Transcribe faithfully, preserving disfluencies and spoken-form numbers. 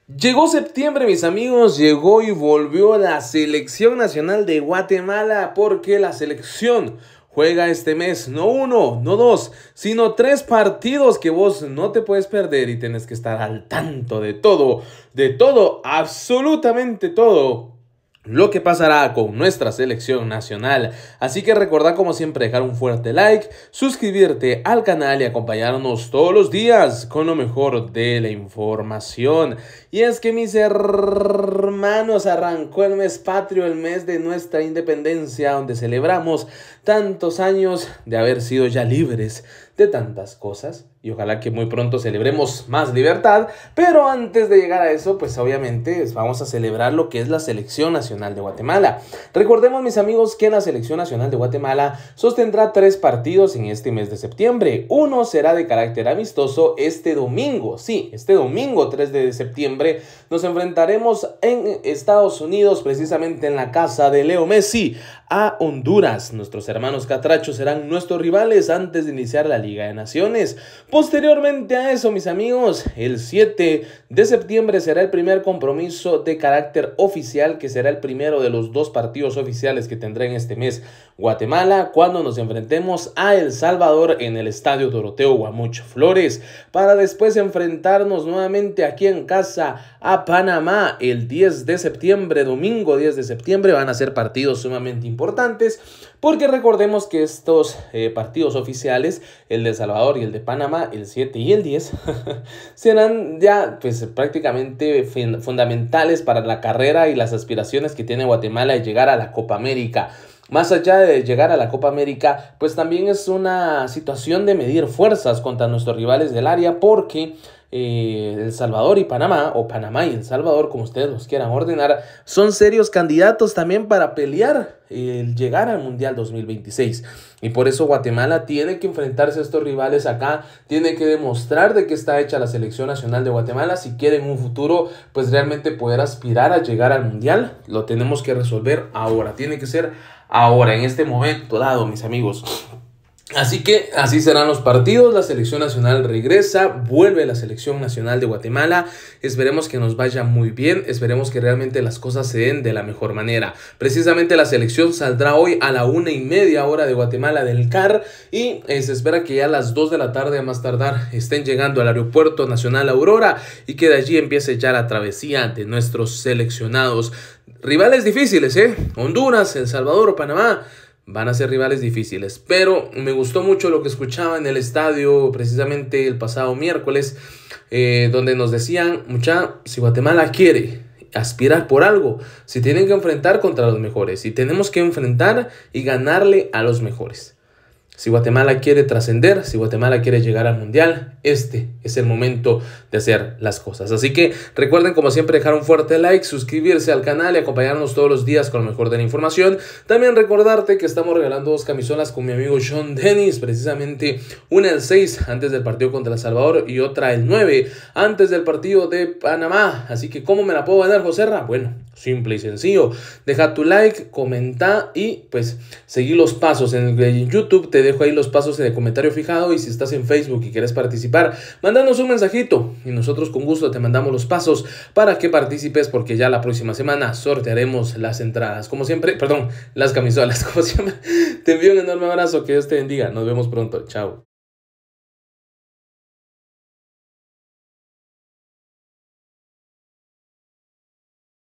Llegó septiembre, mis amigos, llegó y volvió la selección nacional de Guatemala porque la selección juega este mes no uno, no dos, sino tres partidos que vos no te puedes perder y tenés que estar al tanto de todo, de todo, absolutamente todo lo que pasará con nuestra selección nacional. Así que recordá como siempre dejar un fuerte like, suscribirte al canal y acompañarnos todos los días con lo mejor de la información. Y es que mis hermanos, arrancó el mes patrio, el mes de nuestra independencia, donde celebramos tantos años de haber sido ya libres de tantas cosas. Y ojalá que muy pronto celebremos más libertad. Pero antes de llegar a eso, pues obviamente vamos a celebrar lo que es la Selección Nacional de Guatemala. Recordemos, mis amigos, que la Selección Nacional de Guatemala sostendrá tres partidos en este mes de septiembre. Uno será de carácter amistoso este domingo. Sí, este domingo tres de septiembre nos enfrentaremos en Estados Unidos, precisamente en la casa de Leo Messi, a Honduras. Nuestros hermanos catrachos serán nuestros rivales antes de iniciar la Liga de Naciones. Posteriormente a eso, mis amigos, el siete de septiembre será el primer compromiso de carácter oficial, que será el primero de los dos partidos oficiales que tendrá en este mes Guatemala, cuando nos enfrentemos a El Salvador en el Estadio Doroteo Guamuch Flores, para después enfrentarnos nuevamente aquí en casa a Panamá el diez de septiembre, domingo diez de septiembre. Van a ser partidos sumamente importantes, porque recordemos que estos eh, partidos oficiales, el de El Salvador y el de Panamá, el siete y el diez, serán ya pues prácticamente fundamentales para la carrera y las aspiraciones que tiene Guatemala de llegar a la Copa América. Más allá de llegar a la Copa América, pues también es una situación de medir fuerzas contra nuestros rivales del área, porque eh, El Salvador y Panamá, o Panamá y El Salvador, como ustedes los quieran ordenar, son serios candidatos también para pelear el llegar al Mundial dos mil veintiséis. Y por eso Guatemala tiene que enfrentarse a estos rivales acá, tiene que demostrar de qué está hecha la Selección Nacional de Guatemala si quiere en un futuro pues realmente poder aspirar a llegar al Mundial. Lo tenemos que resolver ahora, tiene que ser ahora, en este momento dado, mis amigos. Así que así serán los partidos. La selección nacional regresa, vuelve la selección nacional de Guatemala. Esperemos que nos vaya muy bien, esperemos que realmente las cosas se den de la mejor manera. Precisamente la selección saldrá hoy a la una y media hora de Guatemala del C A R, y eh, se espera que ya a las dos de la tarde a más tardar estén llegando al Aeropuerto Nacional Aurora, y que de allí empiece ya la travesía de nuestros seleccionados. Rivales difíciles, ¿eh? Honduras, El Salvador o Panamá van a ser rivales difíciles, pero me gustó mucho lo que escuchaba en el estadio precisamente el pasado miércoles, eh, donde nos decían, mucha, si Guatemala quiere aspirar por algo, se tienen que enfrentar contra los mejores, y tenemos que enfrentar y ganarle a los mejores. Si Guatemala quiere trascender, si Guatemala quiere llegar al Mundial, este es el momento de hacer las cosas. Así que recuerden, como siempre, dejar un fuerte like, suscribirse al canal y acompañarnos todos los días con lo mejor de la información. También recordarte que estamos regalando dos camisolas con mi amigo Sean Dennis, precisamente una el seis antes del partido contra El Salvador y otra el nueve antes del partido de Panamá. Así que, ¿cómo me la puedo ganar, Joserra? Bueno, simple y sencillo. Deja tu like, comenta y pues seguí los pasos. En el YouTube te dejo ahí los pasos en el comentario fijado, y si estás en Facebook y quieres participar, mándanos un mensajito y nosotros con gusto te mandamos los pasos para que participes, porque ya la próxima semana sortearemos las entradas, como siempre, perdón, las camisolas, como siempre. Te envío un enorme abrazo, que Dios te bendiga, nos vemos pronto, chao.